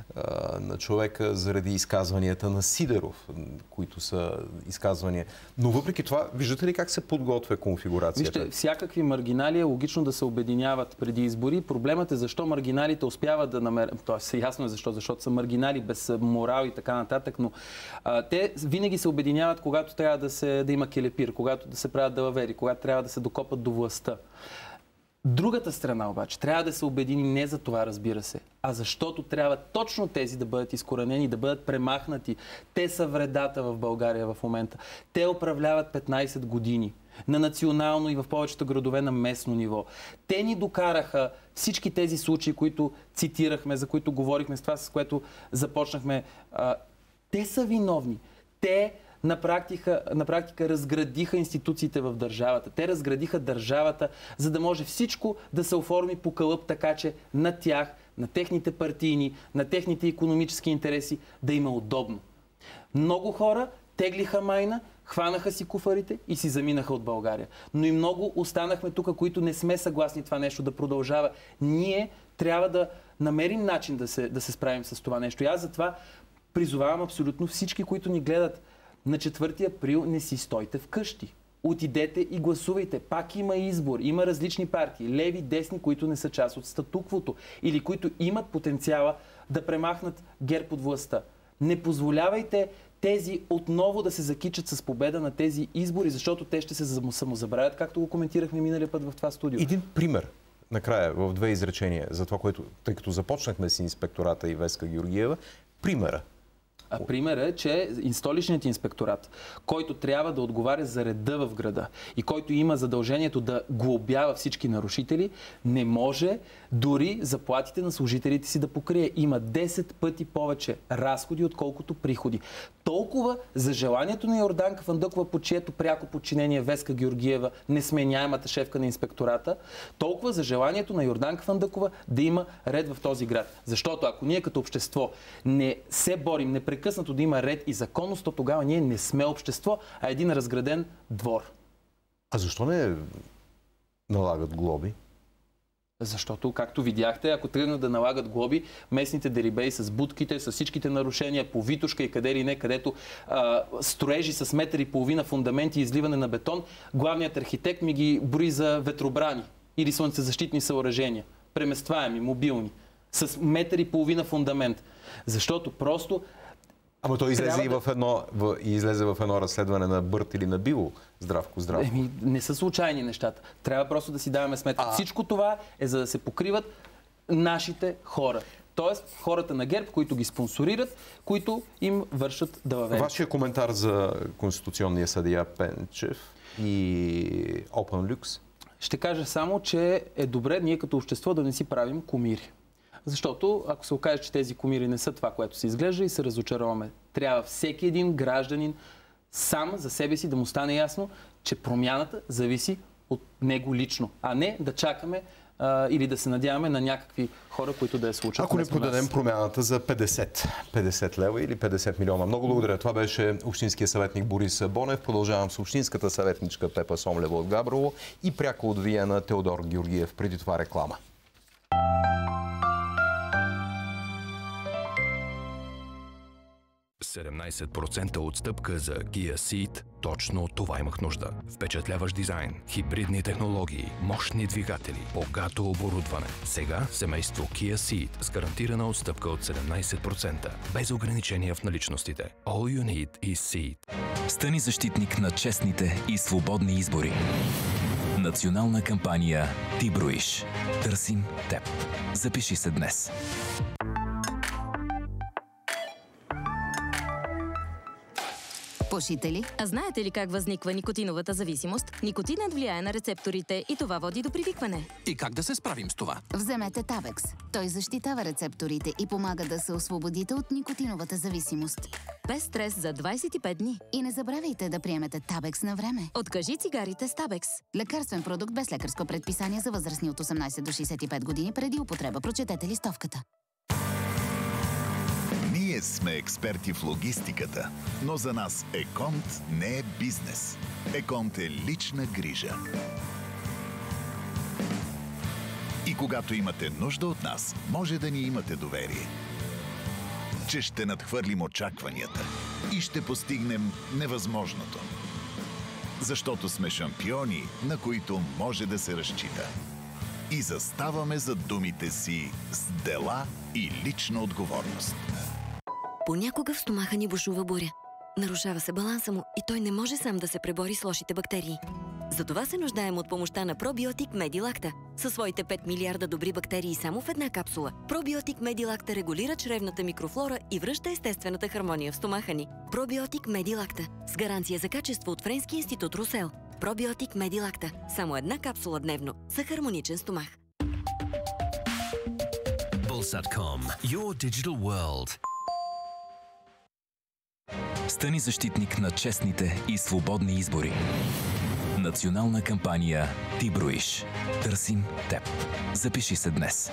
на човека заради изказванията на Сидеров, които са изказвания. Но въпреки това, виждате ли как се подготвя конфигурацията? Вижте, всякакви маргинали е логично да се обединяват преди избори. Проблемът е защо маргиналите успяват да намерят... Тоест, ясно е защо, защото са маргинали без морал и така нататък, но те винаги се обединяват, когато трябва да има келепир, когато да се правят далавери, когато трябва да се докопат до властта. Другата страна обаче трябва да се обедини не за това, разбира се, а защото трябва точно тези да бъдат изкоренени, да бъдат премахнати. Те са вредата в България в момента. Те управляват 15 години на национално и в повечето градове на местно ниво. Те ни докараха всички тези случаи, които цитирахме, за които говорихме, с това, с което започнахме. Те са виновни. Те на практика разградиха институциите в държавата. Те разградиха държавата, за да може всичко да се оформи по кълъп, така че на тях, на техните партийни, на техните икономически интереси да има удобно. Много хора теглиха майна, хванаха си куфарите и си заминаха от България. Но и много останахме тук, които не сме съгласни това нещо да продължава. Ние трябва да намерим начин да се справим с това нещо. И аз затова призовавам абсолютно всички, които ни гледат на 4 април, не си стойте вкъщи. Отидете и гласувайте. Пак има избор. Има различни партии. Леви, десни, които не са част от статуквото. Или които имат потенциала да премахнат ГЕРБ от властта. Не позволявайте тези отново да се закичат с победа на тези избори, защото те ще се самозабравят, както го коментирахме миналия път в това студио. Един пример, накрая, в 2 изречения, за това, което, тъй като започнахме с инспектората и Веска Георгиева, примера. Примерът е, че столичният инспекторат, който трябва да отговаря за реда в града и който има задължението да глобява всички нарушители, не може дори заплатите на служителите си да покрие. Има 10 пъти повече разходи, отколкото приходи. Толкова за желанието на Йорданка Фандъкова, по чието пряко подчинение Веска Георгиева, несменяемата шефка на инспектората, толкова за желанието на Йорданка Фандъкова да има ред в този град. Защото ако ние като общество не се борим непрекъснато да има ред и законност, то тогава ние не сме общество, а един разграден двор. А защо не налагат глоби? Защото, както видяхте, ако тръгнат да налагат глоби, местните дерибеи с будките, с всичките нарушения по Витушка и къде ли не, където строежи с 1,5 метра фундаменти и изливане на бетон, главният архитект ми ги брои за ветробрани или слънцезащитни съоръжения. Преместваеми, мобилни, с 1,5 метра фундамент. Защото просто... Ама той излезе в едно разследване на Бърт или на Било, Здравко. Не са случайни нещата. Трябва просто да си даваме сметка. Всичко това е за да се покриват нашите хора. Тоест хората на ГЕРБ, които ги спонсорират, които им вършат далавери. Вашия коментар за конституционния съдия Пенчев и OpenLux? Ще кажа само, че е добре ние като общество да не си правим кумири. Защото ако се окаже, че тези кумири не са това, което се изглежда и се разочароваме, трябва всеки един гражданин сам за себе си да му стане ясно, че промяната зависи от него лично, а не да чакаме или да се надяваме на някакви хора, които да я случат. Ако не продадем промяната за 50 лева или 50 милиона. Много благодаря. Това беше общинския съветник Борис Бонев. Продължавам с общинската съветничка Пепа Сомлева от Габрово и пряко от Виена Теодор Георгиев. Преди това реклама. – 17% отстъпка за Kia Ceed. Точно това имах нужда. Впечатляващ дизайн, хибридни технологии, мощни двигатели, богато оборудване. Сега семейство Kia Ceed с гарантирана отстъпка от 17%. Без ограничения в наличностите. All you need is Ceed. Стани защитник на честните и свободни избори. Национална кампания Ти броиш. Търсим теб. Запиши се днес. Пушите ли? А знаете ли как възниква никотиновата зависимост? Никотинът влияе на рецепторите и това води до привикване. И как да се справим с това? Вземете Табекс. Той защитава рецепторите и помага да се освободите от никотиновата зависимост. Без стрес за 25 дни. И не забравяйте да приемете Табекс на време. Откажи цигарите с Табекс. Лекарствен продукт без лекарско предписание за възрастни от 18 до 65 години преди употреба. Прочетете листовката. Ние сме експерти в логистиката, но за нас Еконт не е бизнес. Еконт е лична грижа. И когато имате нужда от нас, може да ни имате доверие, че ще надхвърлим очакванията и ще постигнем невъзможното. Защото сме шампиони, на които може да се разчита. И заставаме зад думите си с дела и лична отговорност. Понякога в стомаха ни бушува буря. Нарушава се баланса му и той не може сам да се пребори с лошите бактерии. Затова се нуждаем от помощта на Пробиотик Медилакта. Със своите 5 милиарда добри бактерии само в една капсула, Пробиотик Медилакта регулира чревната микрофлора и връща естествената хармония в стомаха ни. Пробиотик Медилакта с гаранция за качество от Френски институт Русел. Пробиотик Медилакта. Само една капсула дневно за хармоничен стомах. Bulsat.com. Your digital world. Стани защитник на честните и свободни избори. Национална кампания Ти броиш. Търсим теб. Запиши се днес.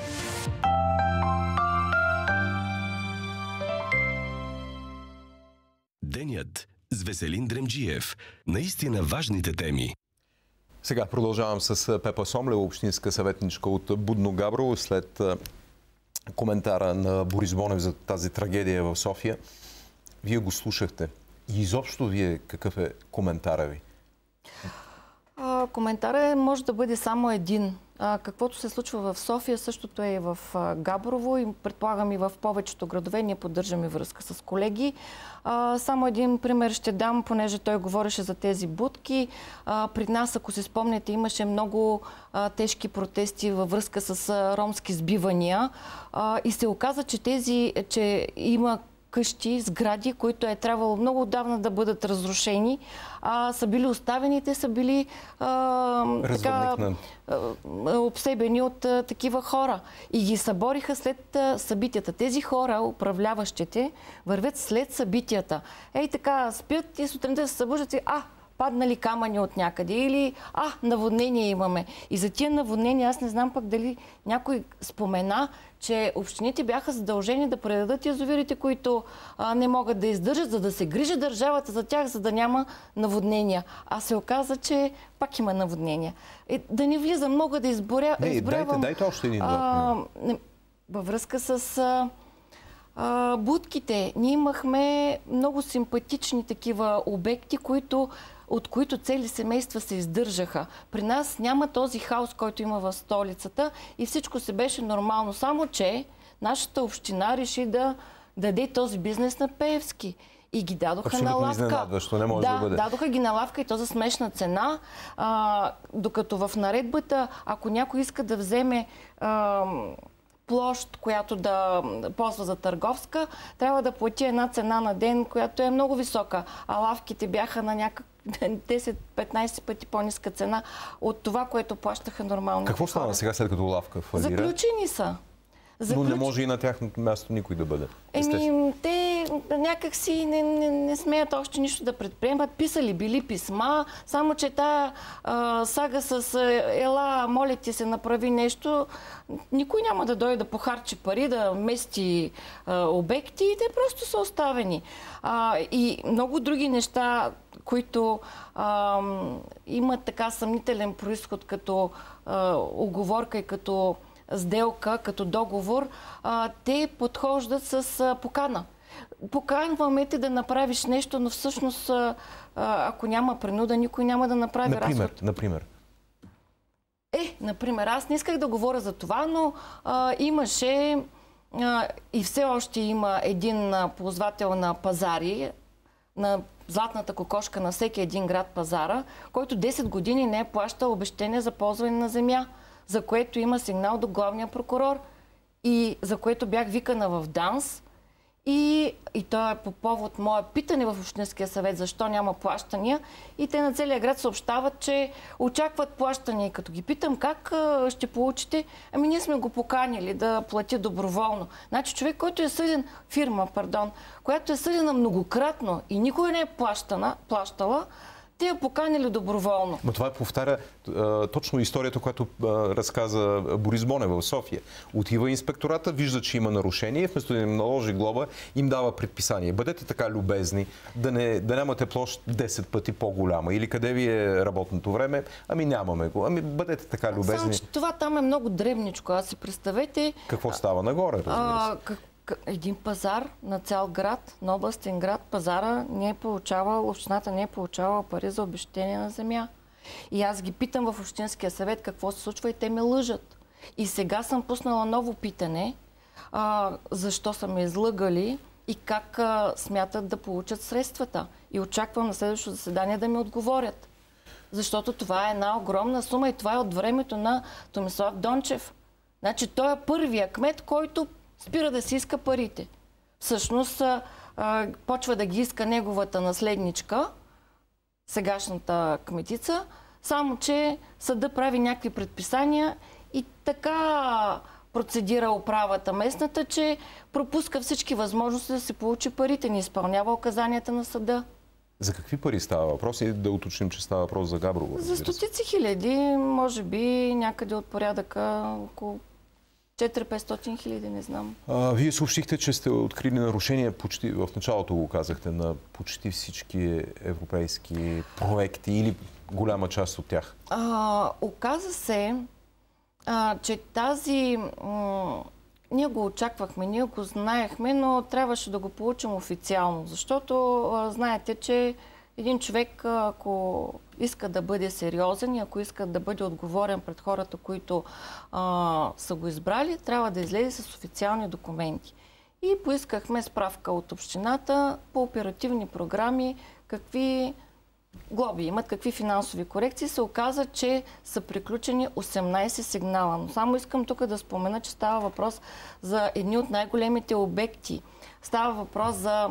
Денят с Веселин Дремджиев. Наистина важните теми. Сега продължавам с Пепа Сомлева, общинска съветничка от Будно Габрово, след коментара на Борис Бонев за тази трагедия в София. Вие го слушахте. И изобщо вие какъв е коментара ви? Коментарът може да бъде само един. Каквото се случва в София, същото е и в Габрово и предполагам и в повечето градове. Ние поддържаме връзка с колеги. Само един пример ще дам, понеже той говореше за тези будки. При нас, ако се спомняте, имаше много тежки протести във връзка с ромски сбивания и се оказа, че има къщи, сгради, които е трябвало много отдавна да бъдат разрушени, са били оставени, те са били обсебени от такива хора. И ги събориха след събитията. Тези хора, управляващите, вървят след събитията. Ей така, спят и сутринта се събуждат и паднали камъни от някъде или наводнение имаме. И за тия наводнения аз не знам пък дали някой спомена, че общините бяха задължени да предадат язовирите, които не могат да издържат, за да се грижи държавата за тях, за да няма наводнения. А се оказа, че пак има наводнения. Да не влизам, мога да изборявам... Дайте още един във връзка с будките. Ние имахме много симпатични такива обекти, от които цели семейства се издържаха. При нас няма този хаос, който има в столицата и всичко се беше нормално. Само че нашата община реши да даде този бизнес на Пеевски. И ги дадоха на лавка. Не може да бъде. Дадоха ги на лавка и то за смешна цена. Докато в наредбата, ако някой иска да вземе площ, която да ползва за търговска, трябва да плати една цена на ден, която е много висока. А лавките бяха на някакъв 10-15 пъти по-ниска цена от това, което плащаха нормално. Какво стана сега, след като лавка фалира? Заключени са. Но не може и на тяхното място никой да бъде. Те някак си не смеят още нищо да предприемат. Писали били писма, само че тая сага с ела, моля ти се, направи нещо, никой няма да дойде да похарчи пари, да мести обекти и те просто са оставени. И много други неща, които имат така съмнителен произход като уговорка и като сделка, като договор, те подхождат с покана. Поканваме те да направиш нещо, но всъщност, ако няма принуда, никой няма да направи разход. Например? Например, аз не исках да говоря за това, но имаше и все още има един ползвател на пазари, на златната кокошка на всеки един град пазара, който 10 години не е плащал обезщетение за ползване на земя, за което има сигнал до главния прокурор и за което бях викана в ДАНС. И то е по повод мое питане в Общинския съвет, защо няма плащания. И те на целия град съобщават, че очакват плащания. И като ги питам как ще получите, ами ние сме го поканили да плати доброволно. Значи човек, който е съден, която е съдена многократно и никой не е плащала, те я поканили доброволно. Но това повтаря точно историята, която разказа Борис Бонев в София. Отива инспектората, вижда, че има нарушение, вместо да им наложи глоба, им дава предписание. Бъдете така любезни, да нямате площ 10 пъти по-голяма. Или къде ви е работното време? Ами нямаме го. Ами бъдете така любезни. Само, че това там е много дребничко. Аз си представете... Какво става нагоре, разбира се? Един пазар на цял град, на областен град, пазара не е получавал, общината не е получавала пари за обезщетение на земя. И аз ги питам в Общинския съвет какво се случва и те ме лъжат. И сега съм пуснала ново питане, защо са ме излъгали и как смятат да получат средствата. И очаквам на следващото заседание да ми отговорят. Защото това е една огромна сума и това е от времето на Томислав Дончев. Значи той е първия кмет, който спира да си иска парите. Всъщност почва да ги иска неговата наследничка, сегашната кметица, само че съда прави някакви предписания и така процедира управата местната, че пропуска всички възможности да си получи парите, не изпълнява указанията на съда. За какви пари става въпрос? И да уточним, че става въпрос за Габрово. За стотици хиляди, може би някъде от порядъка около 400-500 хиляди, не знам. Вие съобщихте, че сте открили нарушения, почти в началото го казахте, на почти всички европейски проекти или голяма част от тях. Оказа се, че тази... Ние го очаквахме, ние го знаехме, но трябваше да го получим официално, защото знаете, че един човек, ако иска да бъде сериозен и ако иска да бъде отговорен пред хората, които са го избрали, трябва да излезе с официални документи. И поискахме справка от общината по оперативни програми, какви глоби имат, какви финансови корекции. Се оказа, че са приключени 18 сигнала. Но само искам тук да спомена, че става въпрос за едни от най-големите обекти. Става въпрос за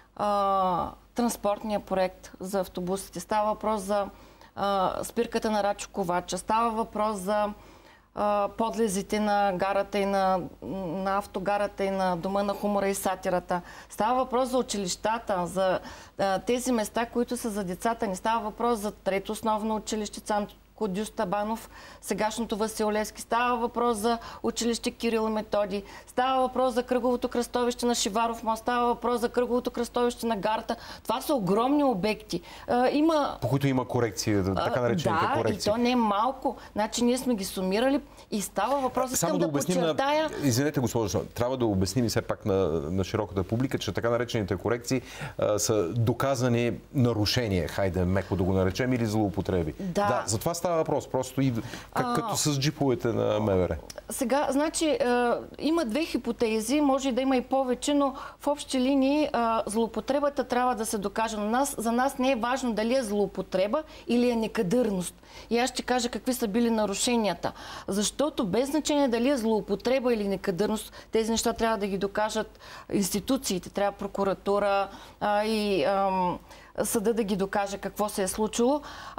транспортния проект за автобусите. Става въпрос за спирката на Рачо Ковача. Става въпрос за подлезите на гарата и на автогарата и на Дома на хумора и сатирата. Става въпрос за училищата, за тези места, които са за децата. Не става въпрос за трето основно училище Кодюс Табанов, сегашното Васил Левски. Става въпрос за училище Кирил и Методи. Става въпрос за кръговото кръстовище на Шиваров мост. Става въпрос за кръговото кръстовище на гарата. Това са огромни обекти. По които има корекции, така наречените корекции. Да, и то не е малко. Значи ние сме ги сумирали и става въпрос. Само да обясним Извинете, госпожо, трябва да обясним все пак на широката публика, че така наречените корекции са доказани нарушения, хайде меко да го наречем, или злоупотреби. Да, за това става въпрос, просто и като с джиповете на МВР. Сега, значи, има две хипотези, може да има и повече, но в общи линии злоупотребата трябва да се докаже. За нас не е важно дали е злоупотреба или е некадърност. И аз ще кажа какви са били нарушенията. Защото без значение дали е злоупотреба или некадърност, тези неща трябва да ги докажат институциите, трябва прокуратура и съда да ги докаже какво се е случило.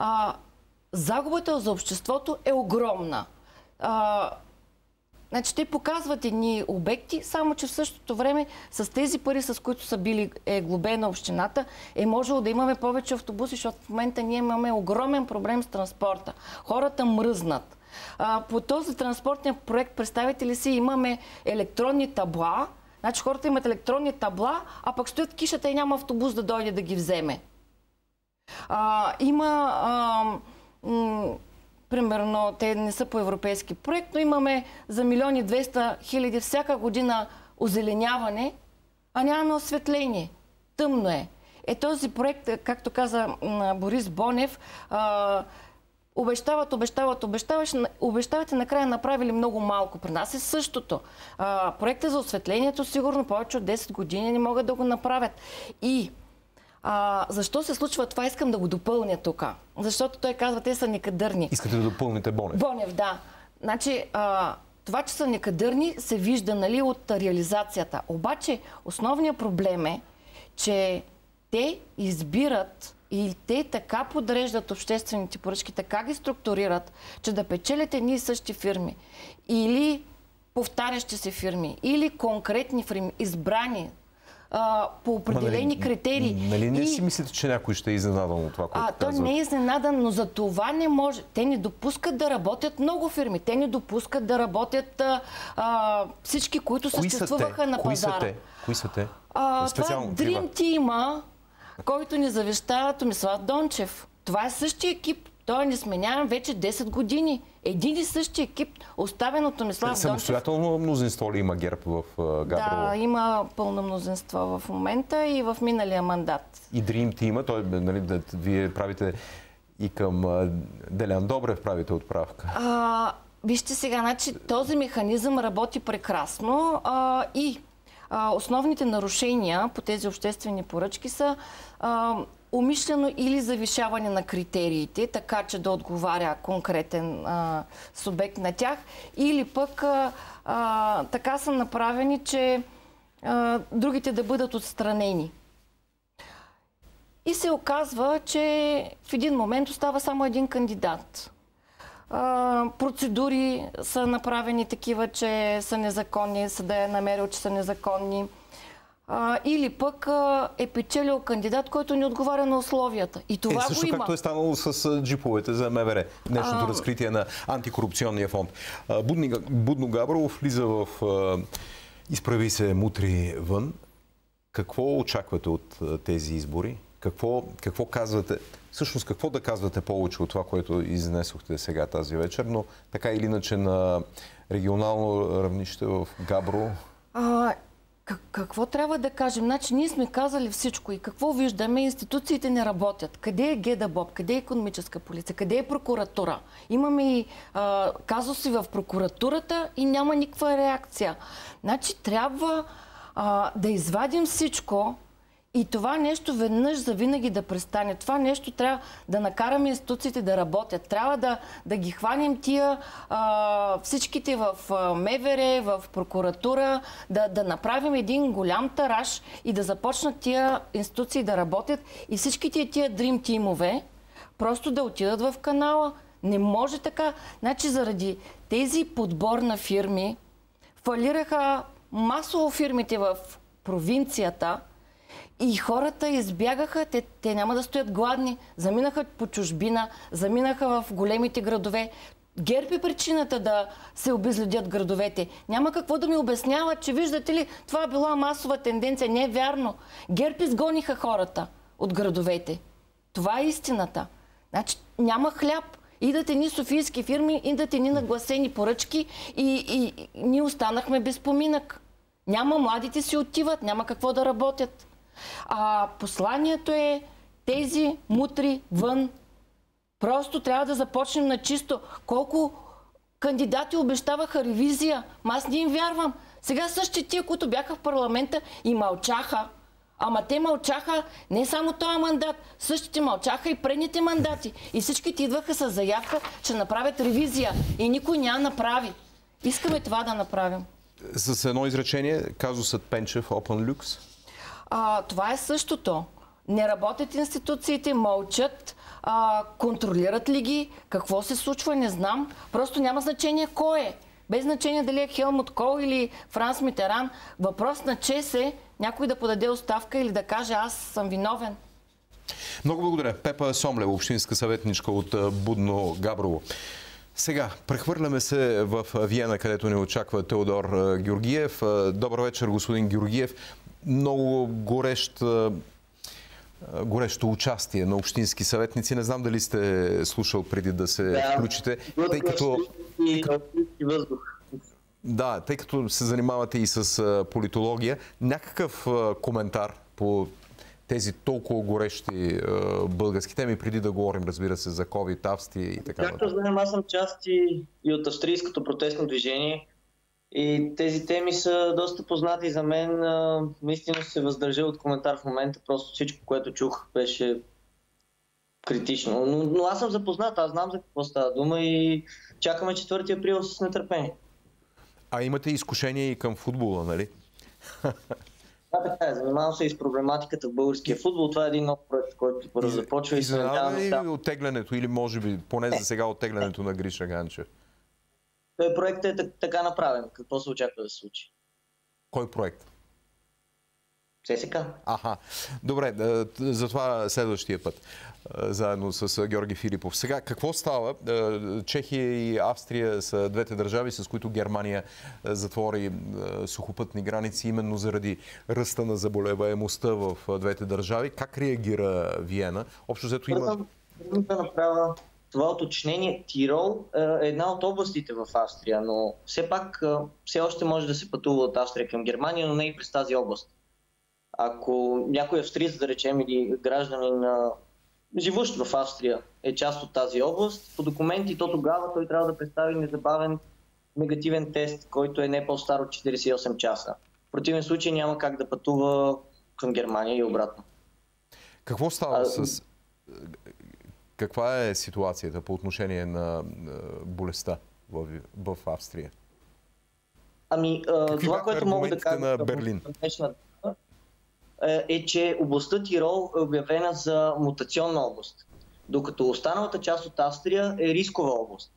Загубата за обществото е огромна. Значи те показват едни обекти, само че в същото време с тези пари, с които са били глобена общината, е можело да имаме повече автобуси, защото в момента ние имаме огромен проблем с транспорта. Хората мръзнат. По този транспортен проект, представете ли си, имаме електронни табла. Значи хората имат електронни табла, а пък стоят кишата и няма автобус да дойде да ги вземе. Примерно, те не са по европейски проект, но имаме за 1 200 000 всяка година озеленяване, а нямаме осветление. Тъмно е. Този проект, както каза Борис Бонев, обещават и накрая направили много малко. При нас е същото. Проектът за осветлението сигурно повече от 10 години не могат да го направят. И Защо се случва това? Искам да го допълня тук. Защото той казва, те са некадърни. Искате да допълните Бонев? Бонев, да. Значи, това, че са некадърни, се вижда, нали, от реализацията. Обаче, основният проблем е, че те избират и те така подреждат обществените поръчки, така ги структурират, че да печелят едни и същи фирми. Или повтарящи се фирми, или конкретни фирми, избрани по определени критерии. Нали не си мислите, че някой ще е изненадан от това, което казва? Той не е изненадан, но за това не може. Те не допускат да работят много фирми. Те не допускат да работят всички, които съществуваха на пазара. Кои са те? Това е Dream Team, който ни завещава Томислав Дончев. Това е същия екип. Той е несменяем вече 10 години. Един и същи екип, оставен от Томислав Дончев. Самостоятелно мнозинство ли има ГЕРБ в Габрово? Да, има пълно мнозинство в момента и в миналия мандат. И Dream Team, той, нали, вие правите и към Делян Добрев правите отправка. Вижте сега, значи, този механизъм работи прекрасно и основните нарушения по тези обществени поръчки са умишлено или завишаване на критериите, така че да отговаря конкретен субект на тях, или пък така са направени, че другите да бъдат отстранени. И се оказва, че в един момент остава само един кандидат. Процедури са направени такива, че са незаконни, съдът е намерил, че са незаконни. Или пък е печелил кандидат, който не отговаря на условията. И това също го има. Както е станало с джиповете за МВР. Днешното разкритие на антикорупционния фонд. Будно Габрово влиза в изправи се мутри вън. Какво очаквате от тези избори? Какво казвате? Всъщност, какво да казвате повече от това, което изнесохте сега тази вечер, но така или иначе на регионално равнище в Габрово? Какво трябва да кажем? Значи, ние сме казали всичко и какво виждаме? Институциите не работят. Къде е ГДБОП? Къде е икономическа полиция? Къде е прокуратура? Имаме и казуси в прокуратурата и няма никаква реакция. Значи, трябва да извадим всичко и това нещо веднъж завинаги да престане. Това нещо трябва да накараме институциите да работят. Трябва да ги хванем тия всичките в МВР, в прокуратура, да направим един голям тараж и да започнат тия институции да работят и всичките тия Dream Team-ове просто да отидат в канала. Не може така. Значи заради тези подбор на фирми фалираха масово фирмите в провинцията, и хората избягаха, те няма да стоят гладни, заминаха по чужбина, заминаха в големите градове. ГЕРБ е причината да се обезлюдят градовете. Няма какво да ми обясняват, че виждате ли, това била масова тенденция. Не е вярно. ГЕРБ изгониха хората от градовете. Това е истината. Значи няма хляб. Идат едни софийски фирми, идат едни нагласени поръчки и ние останахме без поминък. Няма, младите си отиват, няма какво да работят. Посланието е тези мутри вън. Просто трябва да започнем на чисто. Колко кандидати обещаваха ревизия, аз не им вярвам. Сега същите тия, които бяха в парламента и мълчаха. Ама те мълчаха не само този мандат, същите мълчаха и предните мандати. И всички идваха с заявка, че направят ревизия. И никой няма направи. Искаме това да направим. С едно изречение, казусът Пенчев, Open Lux? Това е същото. Не работят институциите, мълчат, контролират ли ги, какво се случва, не знам. Просто няма значение кой е. Без значение дали е Хелмут Кол или Франс Митеран. Въпрос на чест е някой да подаде оставка или да каже аз съм виновен. Много благодаря. Пепа Сомлева, общинска съветничка от Будно Габрово. Сега, прехвърляме се в Виена, където ни очаква Теодор Георгиев. Добър вечер, господин Георгиев. Много горещо участие на общински съветници. Не знам дали сте слушал преди да се включите. Тъй като... Да, тъй като се занимавате и с политология, някакъв коментар по тези толкова горещи български теми, преди да говорим, разбира се, за COVID, Австрия и така нататък. Както знаем, аз съм част и от австрийското протестно движение И тези теми са доста познати за мен. Наистина се въздържа от коментар в момента, просто всичко, което чух, беше критично. Но аз съм запознат, аз знам за какво става дума и чакаме 4 април с нетърпение. А имате изкушение и към футбола, нали? Да, така е. Занимавам се и с проблематиката в българския футбол. Това е един нов проект, който първо започва. Изненада ли оттеглянето или може би поне за сега оттеглянето на Гриша Ганчев? Той проект е така направен. Какво се очаква да се случи? Кой проект? ЦСК. Аха. Добре, затова следващия път, заедно с Георги Филипов. Сега, какво става? Чехия и Австрия са двете държави, с които Германия затвори сухопътни граници, именно заради ръста на заболеваемостта в двете държави. Как реагира Виена? Общо взето има... Да направя това уточнение. Тирол е една от областите в Австрия, но все пак все още може да се пътува от Австрия към Германия, но не и през тази област. Ако някой австриец, да речем, или гражданин, живущ в Австрия, е част от тази област, по документи, то тогава той трябва да представи незабавен негативен тест, който е не по-стар от 48 часа. В противен случай няма как да пътува към Германия и обратно. Какво става с... Каква е ситуацията по отношение на болестта в Австрия? Това, което мога да кажа на Берлин? Е, че областта Тирол е обявена за мутационна област, докато останалата част от Австрия е рискова област.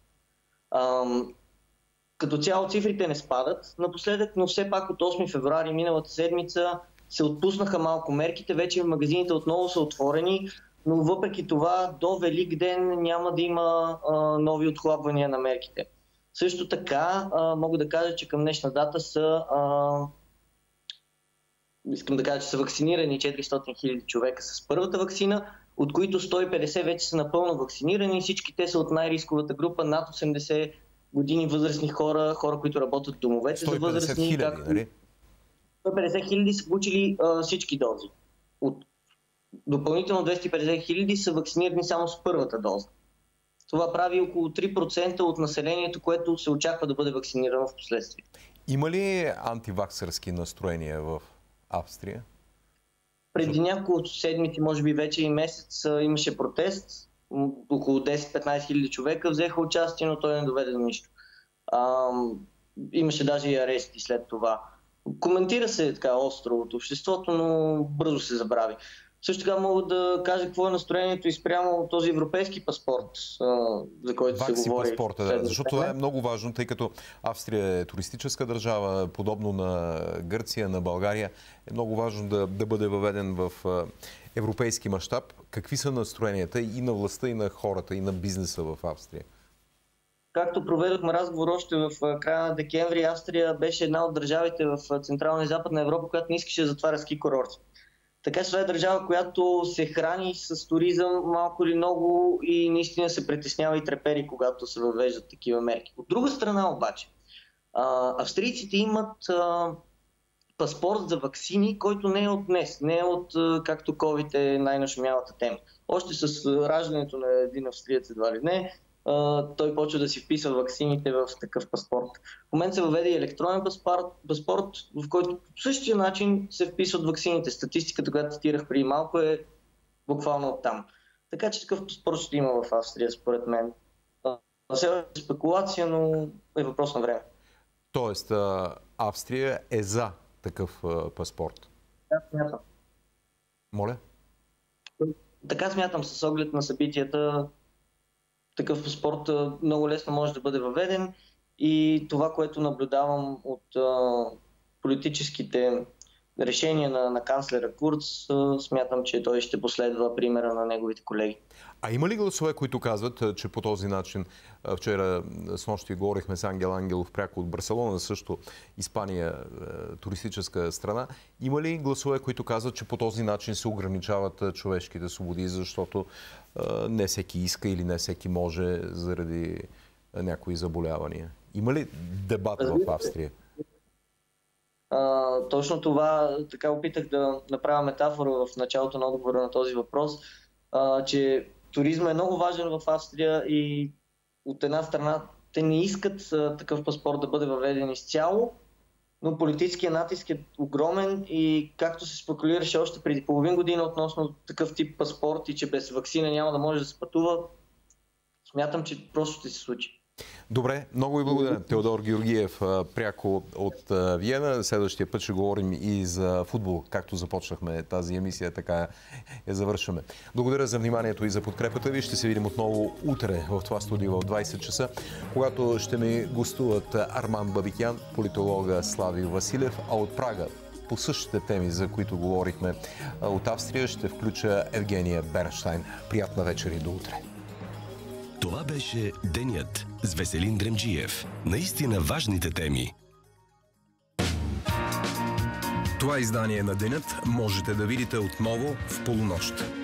Като цяло цифрите не спадат напоследък, но все пак от 8 февруари миналата седмица се отпуснаха малко мерките, вече магазините отново са отворени, но въпреки това до Велик ден няма да има нови отхлабвания на мерките. Също така мога да кажа, че към днешна дата са искам да кажа, че са вакцинирани 400 000 човека с първата вакцина, от които 150 вече са напълно вакцинирани. Всички те са от най-рисковата група, над 80 години възрастни хора, които работят в домовете за възрастни. 150 000 са получили всички дози. Допълнително 250 000 са вакцинирани само с първата доза. Това прави около 3% от населението, което се очаква да бъде вакцинирано в последствие. Има ли антиваксърски настроения в Австрия? Преди няколко седмици, може би вече и месец, имаше протест. Около 10-15 хиляди човека взеха участие, но той не доведе до нищо. Имаше даже и арести след това. Коментира се така остро от обществото, но бързо се забрави. Също така мога да кажа какво е настроението и спрямо този европейски паспорт, за който се говори. Паспорта, да, защото това е много важно, тъй като Австрия е туристическа държава, подобно на Гърция, на България. Е много важно да бъде въведен в европейски мащаб. Какви са настроенията и на властта, и на хората, и на бизнеса в Австрия? Както проведохме разговор още в края на декември, Австрия беше една от държавите в Централна и Западна Европа, която не искаше да затваря ски курорти. Така че това е държава, която се храни с туризъм малко или много и наистина се притеснява и трепери, когато се въвеждат такива мерки. От друга страна обаче, австрийците имат паспорт за ваксини, който не е от днес, не е от както COVID е най-нашумялата тема. Още с раждането на един австриец едва ли не, той почва да си вписва ваксините в такъв паспорт. В момента се въведе и електронен паспорт, в който по същия начин се вписват ваксините. Статистиката, която цитирах преди малко, е буквално оттам. Така че такъв паспорт ще има в Австрия, според мен. Все е спекулация, но е въпрос на време. Тоест, Австрия е за такъв паспорт? Да, смятам. Моля? Така смятам, с оглед на събитията. Такъв паспорт много лесно може да бъде въведен и това, което наблюдавам от политическите решения на канцлера Курц, смятам, че той ще последва примера на неговите колеги. А има ли гласове, които казват, че по този начин, вчера с нощи говорихме с Ангел Ангелов пряко от Барселона, също Испания, туристическа страна, има ли гласове, които казват, че по този начин се ограничават човешките свободи, защото не всеки иска или не всеки може заради някои заболявания? Има ли дебат в Австрия? Точно това, така опитах да направя метафора в началото на отговора на този въпрос, че туризма е много важен в Австрия и от една страна те не искат такъв паспорт да бъде въведен изцяло, но политическият натиск е огромен и както се спекулираше още преди половин година относно такъв тип паспорт и че без ваксина няма да може да се пътува, смятам, че просто ще се случи. Добре, много ви благодаря. Теодор Георгиев, пряко от Виена. Следващия път ще говорим и за футбол, както започнахме тази емисия, така я завършваме. Благодаря за вниманието и за подкрепата ви. Ще се видим отново утре в това студио в 20 часа, когато ще ми гостуват Арман Бабикян, политолога Слави Василев, а от Прага по същите теми, за които говорихме от Австрия, ще включа Евгения Бернщайн. Приятна вечер и до утре. Това беше Денят с Веселин Дремджиев. Наистина важните теми. Това издание на Денят можете да видите отново в полунощ.